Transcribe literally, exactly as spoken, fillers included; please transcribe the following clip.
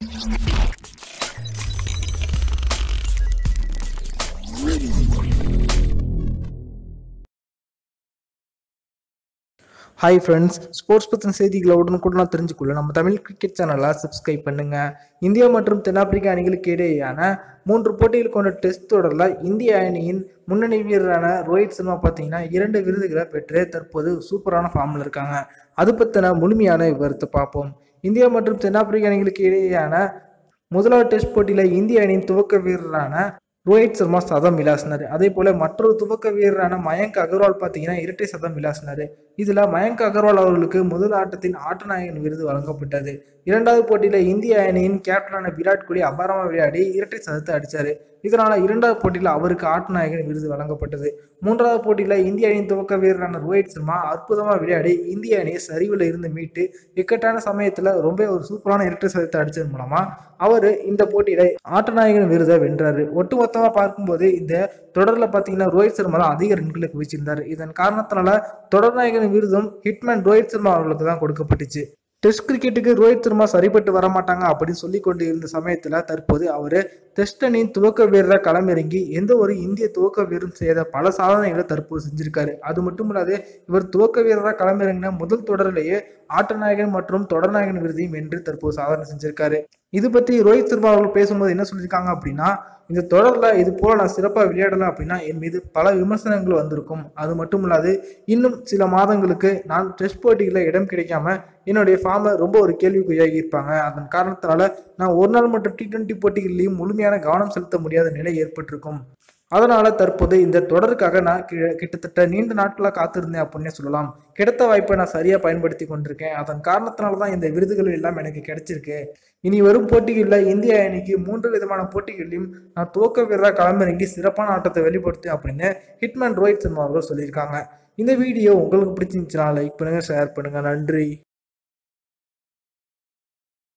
Hi friends, sports பற்றின செய்திகளை உடனுக்குடன் தெரிஞ்சுக்கொள்ள நம்ம தமிழ் கிரிக்கெட் சேனலை சப்ஸ்கிரைப் பண்ணுங்க. இந்தியா மற்றும் தென்னாப்பிரிக்கா அணிகளுக்கு இடையேயான மூன்று போட்டிகள் கொண்ட டெஸ்ட் தொடரில் இந்திய அணியின் முன்னணி வீரரான ரோஹித் சர்மா பார்த்தீங்கன்னா இரண்டு விருதுகளை பெற்று தற்போது சூப்பரான ஃபார்மில் இருக்காங்க. அது பற்றின முழுமையான விவரத்தை பார்ப்போம். இந்தியா மற்றும் தென்னாப்பிரிக்கா அணிகளுக்கு இடையேயான முதலாவது டெஸ்ட் போட்டியில் இந்திய அணியின் துவக்க வீரரான ரோஹித் சர்மா சதம் விளாசினார். அதே போல மற்றொரு துவக்க வீரரான மயங்க் அகர்வால் பார்த்தீங்கன்னா இரட்டை சதம் விளாசினார். இதில் மயங்க் அகர்வால் அவர்களுக்கு முதல் ஆட்டத்தின் ஆட்ட நாயகன் விருது வழங்கப்பட்டது. இரண்டாவது போட்டியில் இந்திய அணியின் கேப்டனான விராட் கோலி அபாரமாக விளையாடி இரட்டை சதத்தை அடித்தார். இதனால இரண்டாவது போட்டியில் அவருக்கு ஆட்ட நாயகன் விருது வழங்கப்பட்டது. மூன்றாவது போட்டியில் இந்திய அணியின் துவக்க வீரரான ரோஹித் சர்மா அற்புதமாக விளையாடி இந்திய அணியை சரிவில் இருந்து மீட்டு இக்கட்டான சமயத்தில் ரொம்ப ஒரு சூப்பரான இரட்டை சதத்தை அடித்தது மூலமா அவர் இந்த போட்டியில ஆட்ட நாயகன் விருதை வென்றாரு. ஒட்டுமொத்தமாக பார்க்கும்போது இந்த தொடரில் பார்த்தீங்கன்னா ரோஹித் சர்மா தான் அதிக ரன்களை குவிச்சிருந்தார். இதன் காரணத்தினால தொடர் நாயகன் விருதும் ஹிட்மேன் ரோஹித் சர்மா அவர்களுக்கு தான் கொடுக்கப்பட்டுச்சு. டெஸ்ட் கிரிக்கெட்டுக்கு ரோஹித் சர்மா சரிப்பட்டு வரமாட்டாங்க அப்படின்னு சொல்லி கொண்டு இருந்த சமயத்தில் தற்போது அவர் டெஸ்ட் அணியின் துவக்க வீரராக களமிறங்கி எந்த ஒரு இந்திய துவக்க வீரரும் செய்த பல சாதனைகளை தற்போது செஞ்சிருக்காரு. அது மட்டும் இல்லாது இவர் துவக்க வீரராக களமிறங்கின முதல் தொடரிலேயே ஆட்டநாயகன் மற்றும் தொடர்நாயகன் விருதையும் வென்று தற்போது சாதனை செஞ்சிருக்காரு. இது பற்றி ரோஹித் சர்மா அவர்கள் பேசும்போது என்ன சொல்லியிருக்காங்க அப்படின்னா, இந்த தொடரில் இது போல நான் சிறப்பாக விளையாடலாம் அப்படின்னா என் மீது பல விமர்சனங்கள் வந்திருக்கும். அது மட்டும் இல்லாது இன்னும் சில மாதங்களுக்கு நான் டெஸ்ட் போட்டிகளில் இடம் கிடைக்காம என்னுடைய ஃபார்மை ரொம்ப ஒரு கேள்விக்குறியாகி இருப்பாங்க. அதன் காரணத்தினால நான் ஒரு நாள் மற்றும் டி டுவெண்ட்டி போட்டிகளிலையும் முழுமையான கவனம் செலுத்த முடியாத நிலை ஏற்பட்டிருக்கும். அதனால தற்போது இந்த தொடருக்காக நான் கிட்டத்தட்ட நீண்ட நாட்களாக காத்திருந்தேன் அப்படின்னே சொல்லலாம். கிடைத்த வாய்ப்பை நான் சரியாக பயன்படுத்தி கொண்டிருக்கேன். அதன் காரணத்தினால தான் இந்த விருதுகள் எல்லாம் எனக்கு கிடைச்சிருக்கு. இனி வரும் போட்டிகளில் இந்திய அணிக்கு மூன்று விதமான போட்டிகளிலும் நான் துவக்க வீரராக களமிறங்கி சிறப்பான ஆட்டத்தை வெளிப்படுத்தேன் அப்படின்னு ஹிட்மேன் ரோஹித் சர்மா அவர்கள் சொல்லியிருக்காங்க. இந்த வீடியோ உங்களுக்கு பிடிச்சிருந்துச்சுன்னா லைக் பண்ணுங்க, ஷேர் பண்ணுங்க. நன்றி.